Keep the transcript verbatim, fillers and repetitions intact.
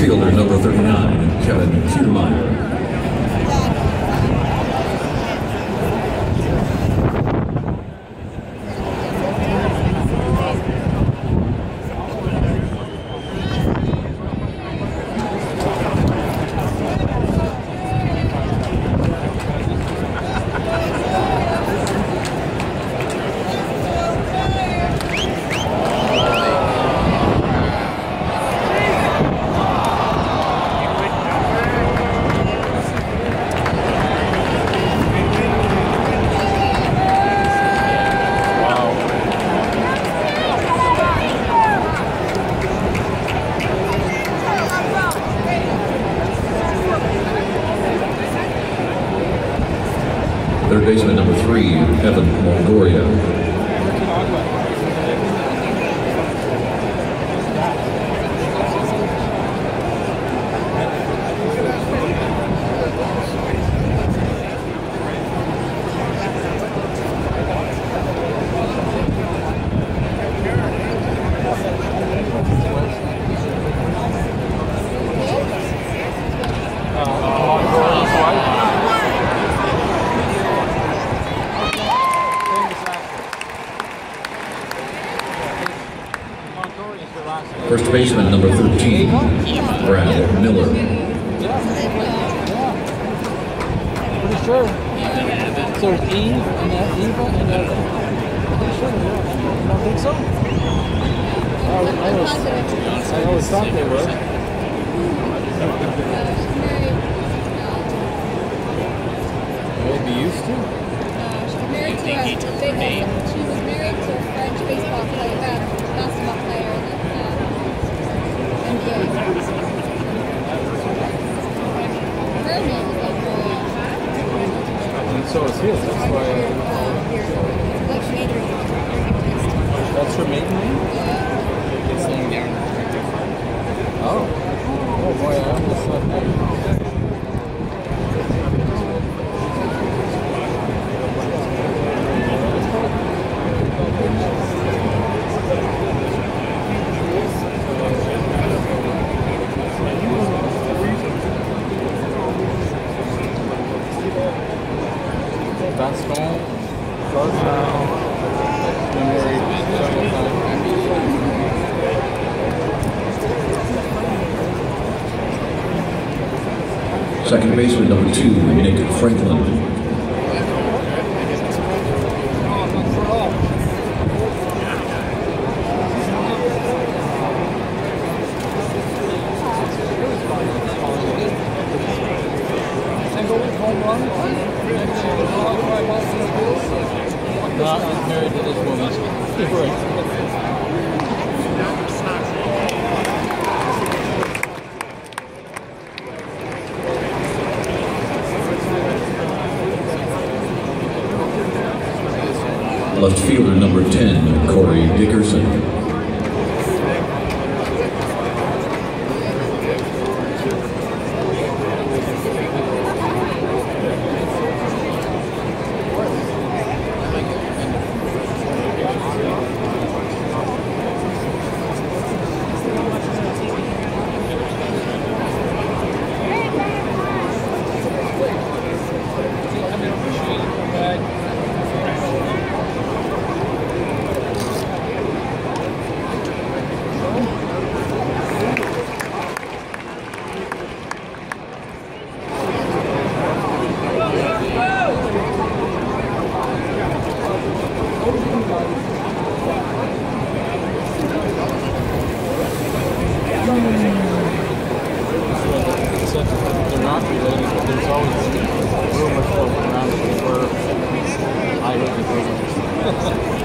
fielder number thirty-nine, Kevin Kiermeyer. Third baseman number three, Evan Longoria. First baseman number thirteen, Brad Miller. Pretty sure. So there's Eve and that Eva and that. Pretty sure. You don't think so? I, I, was, I always thought they were. Maybe used to. Uh, she's married to a, she was married to a French baseball player, uh, basketball player in the uh, N B A. Her name is Longoria. And so is his. That's why. Uh, like she made her. That's her maiden name? Yeah. It's laying down. Oh. Oh boy, I almost thought that. That's gone. Close now. Been married several times. Second baseman number two, Nick Franklin. Not married to this woman. Left fielder number ten, Corey Dickerson. They're not related, but there's always rumors floating around that they were. I hope